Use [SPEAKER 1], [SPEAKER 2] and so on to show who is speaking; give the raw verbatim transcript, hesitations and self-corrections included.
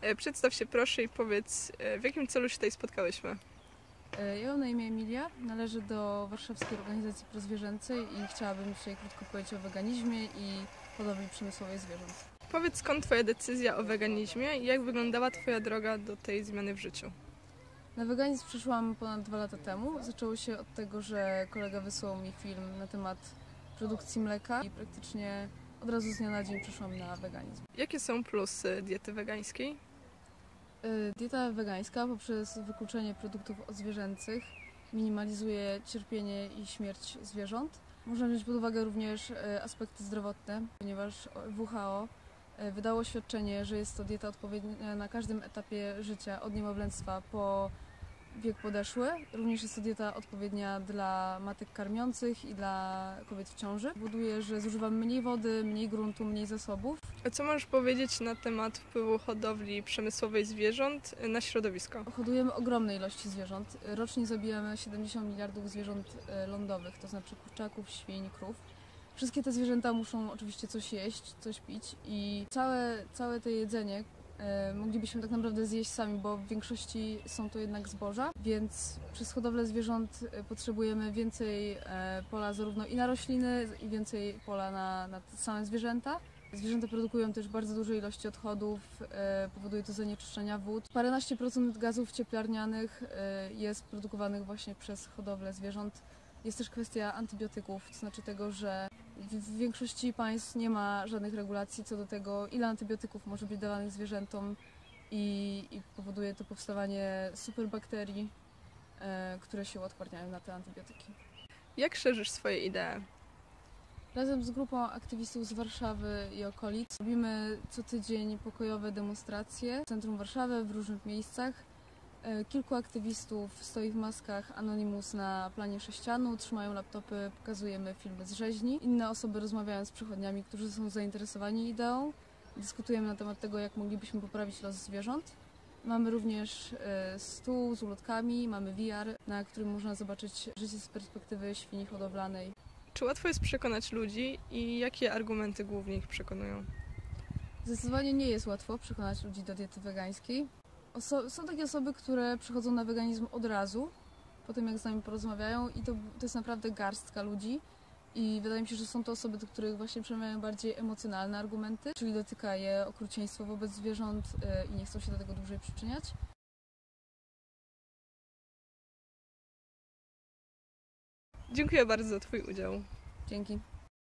[SPEAKER 1] E, Przedstaw się proszę i powiedz, e, w jakim celu się tutaj spotkałyśmy.
[SPEAKER 2] Ja mam na imię Emilia, należę do Warszawskiej Organizacji Prozwierzęcej i chciałabym dzisiaj krótko powiedzieć o weganizmie i hodowli przemysłowej zwierząt.
[SPEAKER 1] Powiedz, skąd Twoja decyzja o weganizmie i jak wyglądała Twoja droga do tej zmiany w życiu?
[SPEAKER 2] Na weganizm przyszłam ponad dwa lata temu. Zaczęło się od tego, że kolega wysłał mi film na temat produkcji mleka i praktycznie od razu z dnia na dzień przeszłam na weganizm.
[SPEAKER 1] Jakie są plusy diety wegańskiej?
[SPEAKER 2] Dieta wegańska poprzez wykluczenie produktów odzwierzęcych minimalizuje cierpienie i śmierć zwierząt. Można wziąć pod uwagę również aspekty zdrowotne, ponieważ W H O wydało oświadczenie, że jest to dieta odpowiednia na każdym etapie życia, od niemowlęctwa po wiek podeszły. Również jest to dieta odpowiednia dla matek karmiących i dla kobiet w ciąży. Powoduje, że zużywamy mniej wody, mniej gruntu, mniej zasobów.
[SPEAKER 1] A co możesz powiedzieć na temat wpływu hodowli przemysłowej zwierząt na środowisko?
[SPEAKER 2] Hodujemy ogromne ilości zwierząt. Rocznie zabijamy siedemdziesiąt miliardów zwierząt lądowych, to znaczy kurczaków, świń, krów. Wszystkie te zwierzęta muszą oczywiście coś jeść, coś pić i całe, całe to jedzenie e, moglibyśmy tak naprawdę zjeść sami, bo w większości są to jednak zboża, więc przez hodowlę zwierząt potrzebujemy więcej e, pola zarówno i na rośliny, i więcej pola na, na same zwierzęta. Zwierzęta produkują też bardzo duże ilości odchodów, e, powoduje to zanieczyszczenia wód. Paręnaście procent gazów cieplarnianych e, jest produkowanych właśnie przez hodowlę zwierząt. Jest też kwestia antybiotyków, to znaczy tego, że w większości państw nie ma żadnych regulacji co do tego, ile antybiotyków może być dawanych zwierzętom i, i powoduje to powstawanie superbakterii, e, które się uodporniają na te antybiotyki.
[SPEAKER 1] Jak szerzysz swoje idee?
[SPEAKER 2] Razem z grupą aktywistów z Warszawy i okolic robimy co tydzień pokojowe demonstracje w centrum Warszawy, w różnych miejscach. Kilku aktywistów stoi w maskach Anonymous na planie sześcianu, trzymają laptopy, pokazujemy filmy z rzeźni. Inne osoby rozmawiają z przechodniami, którzy są zainteresowani ideą. Dyskutujemy na temat tego, jak moglibyśmy poprawić los zwierząt. Mamy również stół z ulotkami, mamy V R, na którym można zobaczyć życie z perspektywy świni hodowlanej.
[SPEAKER 1] Czy łatwo jest przekonać ludzi i jakie argumenty głównie ich przekonują?
[SPEAKER 2] Zdecydowanie nie jest łatwo przekonać ludzi do diety wegańskiej. Oso- są takie osoby, które przychodzą na weganizm od razu, po tym jak z nami porozmawiają i to, to jest naprawdę garstka ludzi i wydaje mi się, że są to osoby, do których właśnie przemawiają bardziej emocjonalne argumenty, czyli dotyka je okrucieństwo wobec zwierząt yy, i nie chcą się do tego dłużej przyczyniać.
[SPEAKER 1] Dziękuję bardzo za Twój udział.
[SPEAKER 2] Dzięki.